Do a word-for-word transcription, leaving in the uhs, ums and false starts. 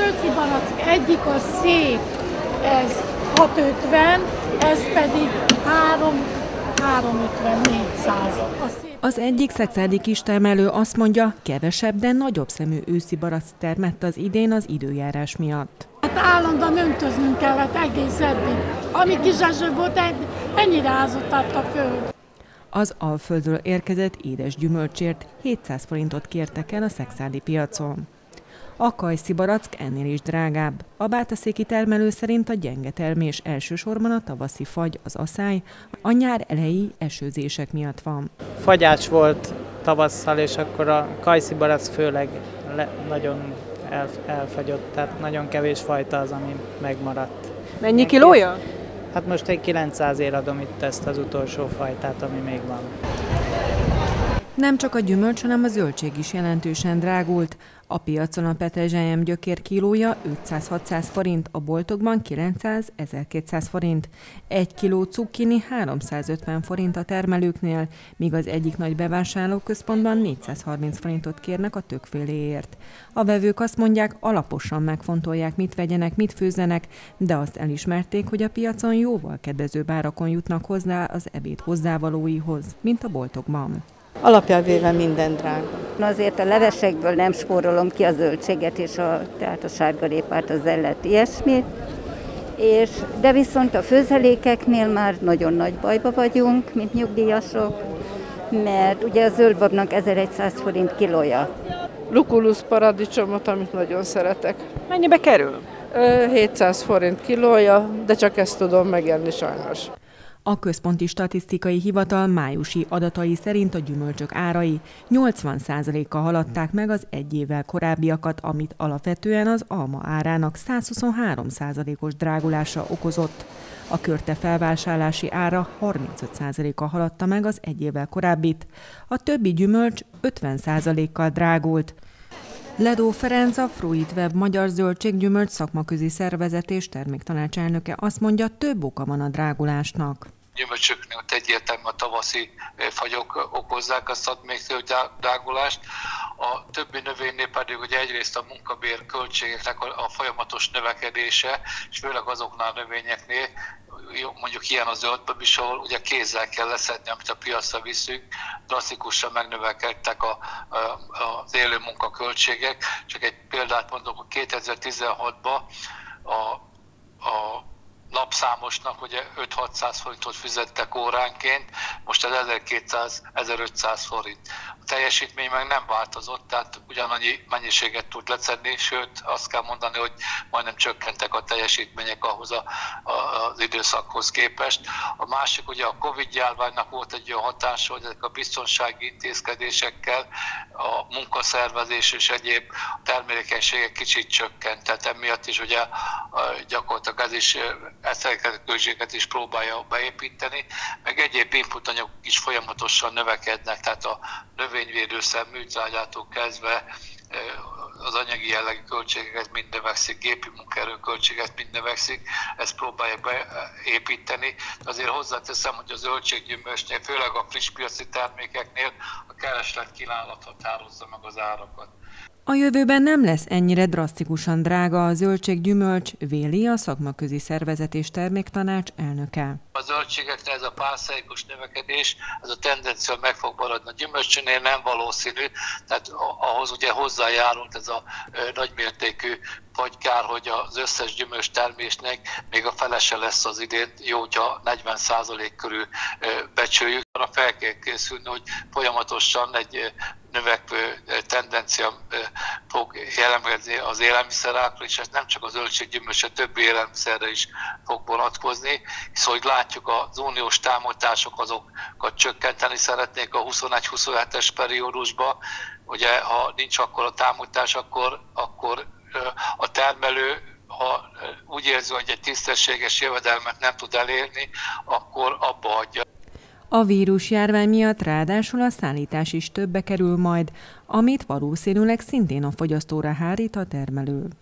őszi barack egyik a szép, ez hat ötven, ez pedig három ötven négyszáz. Az egyik szexádi kistermelő azt mondja, kevesebb, de nagyobb szemű őszi barack termett az idén az időjárás miatt. Hát állandóan öntöznünk kellett egész eddig. Ami kis eső volt, ennyire ázott át a föld. Az Alföldről érkezett édes gyümölcsért hétszáz forintot kértek el a szexádi piacon. A kajszi barack ennél is drágább. A bátaszéki termelő szerint a gyenge termés elsősorban a tavaszi fagy, az aszály, a nyár elejé esőzések miatt van. Fagyás volt tavasszal, és akkor a kajszi barack főleg le, nagyon el, elfagyott, tehát nagyon kevés fajta az, ami megmaradt. Mennyi kilója? Hát most egy kilencszázért adom itt ezt az utolsó fajtát, ami még van. Nem csak a gyümölcs, hanem a zöldség is jelentősen drágult. A piacon a petrezselyem gyökér kilója ötszáz-hatszáz forint, a boltokban kilencszáz-ezerkétszáz forint. Egy kiló cukkini háromszázötven forint a termelőknél, míg az egyik nagy bevásárlóközpontban négyszázharminc forintot kérnek a többféléért. A vevők azt mondják, alaposan megfontolják, mit vegyenek, mit főzzenek, de azt elismerték, hogy a piacon jóval kedvezőbb árakon jutnak hozzá az ebéd hozzávalóihoz, mint a boltokban. Alapján véve minden drága. Azért a levesekből nem spórolom ki a zöldséget és a, tehát a sárgarépát, az zellet, ilyesmit. És, de viszont a főzelékeknél már nagyon nagy bajba vagyunk, mint nyugdíjasok, mert ugye a zöldbabnak ezerszáz forint kilója. Lucullus paradicsomot, amit nagyon szeretek. Mennyibe kerül? hétszáz forint kilója, de csak ezt tudom megenni sajnos. A Központi Statisztikai Hivatal májusi adatai szerint a gyümölcsök árai nyolcvan százalékkal haladták meg az egy évvel korábbiakat, amit alapvetően az alma árának százhuszonhárom százalékos drágulása okozott. A körte felvásárlási ára harmincöt százalékkal haladta meg az egy évvel korábbit, a többi gyümölcs ötven százalékkal drágult. Ledó Ferenc, a Fruitweb Magyar Zöldséggyümölcs szakmaközi szervezet és terméktanács elnöke azt mondja, több oka van a drágulásnak. Gyümölcsöknél egyértelműen a tavaszi fagyok okozzák azt a még drágulást. A többi növénynél pedig ugye egyrészt a munkabér költségeknek a folyamatos növekedése, és főleg azoknál a növényeknél, mondjuk ilyen a zöldbab is, ahol ugye kézzel kell leszedni, amit a piacra viszünk, drasztikusan megnövekedtek a, a, az élő munkaköltségek. Csak egy példát mondok, hogy kétezer-tizenhatban a, a lapszámosnak ugye öt-hatszáz forintot fizettek óránként, most ez ezerkétszáz-ezerötszáz forint. A teljesítmény meg nem változott, tehát ugyanannyi mennyiséget tud lecedni, sőt azt kell mondani, hogy majdnem csökkentek a teljesítmények ahhoz a, a, az időszakhoz képest. A másik ugye a Covid-járványnak volt egy olyan hatása, hogy ezek a biztonsági intézkedésekkel a munkaszervezés és egyéb termelékenységek kicsit csökkent, tehát emiatt is ugye gyakorlatilag ez is ezeket költségeket is próbálja beépíteni, meg egyéb inputanyagok is folyamatosan növekednek, tehát a növényvédőszer műtrágyától kezdve az anyagi jellegű költségeket mind növekszik, gépi munkaerő költséget mind növekszik, ezt próbálja beépíteni. Azért hozzáteszem, hogy a zöldséggyümölcsnél, főleg a friss piaci termékeknél a kereslet kínálat határozza meg az árakat. A jövőben nem lesz ennyire drasztikusan drága a zöldséggyümölcs, véli a szakmaközi szervezet és terméktanács elnöke. A zöldségeknél ez a pár százalékos növekedés, ez a tendencia meg fog maradni. A gyümölcsönél nem valószínű, tehát ahhoz ugye hozzájárult ez a nagymértékű fagykár, hogy az összes gyümölcs termésnek még a felese lesz az idén, jó, hogyha negyven százalék körül becsüljük. Arra fel kell készülni, hogy folyamatosan egy növekvő tendencia fog jelentkezni az élelmiszerárakra, és ez nem csak az zöldséggyümölcs, a többi élelmiszerre is fog vonatkozni, hisz hogy látjuk, az uniós támogatások azokat csökkenteni szeretnék a huszonegy-huszonhetes periódusban. Ugye, ha nincs akkor a támogatás, akkor, akkor a termelő, ha úgy érzi, hogy egy tisztességes jövedelmet nem tud elérni, akkor abba hagyja. A vírusjárvány miatt ráadásul a szállítás is többe kerül majd, amit valószínűleg szintén a fogyasztóra hárít a termelő.